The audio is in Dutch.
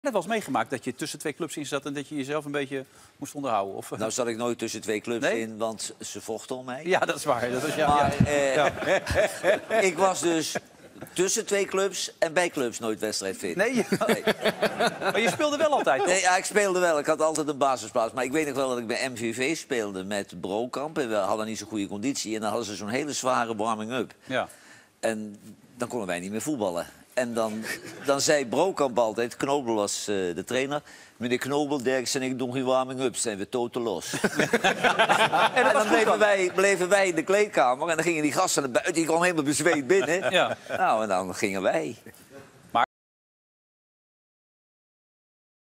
Net was meegemaakt dat je tussen twee clubs in zat en dat je jezelf een beetje moest onderhouden. Of... Nou zat ik nooit tussen twee clubs in, want ze vochten om mij. Ja, dat is waar. Dat is, Maar ik was dus tussen twee clubs en bij clubs nooit wedstrijdfit. Nee? Maar je speelde wel altijd, toch? Nee, ja, ik speelde wel. Ik had altijd een basisplaats. Maar ik weet nog wel dat ik bij MVV speelde met Brokamp. En we hadden niet zo'n goede conditie. En dan hadden ze zo'n hele zware warming-up. Ja. En dan konden wij niet meer voetballen. En dan zei Brokamp altijd, Knobel was de trainer... Meneer Knobel, Derksen en ik doen geen warming-up, zijn we totaal los. En dan bleven wij in de kleedkamer en dan gingen die gasten naar buiten. Die kwamen helemaal bezweet binnen. Ja. Nou, en dan gingen wij.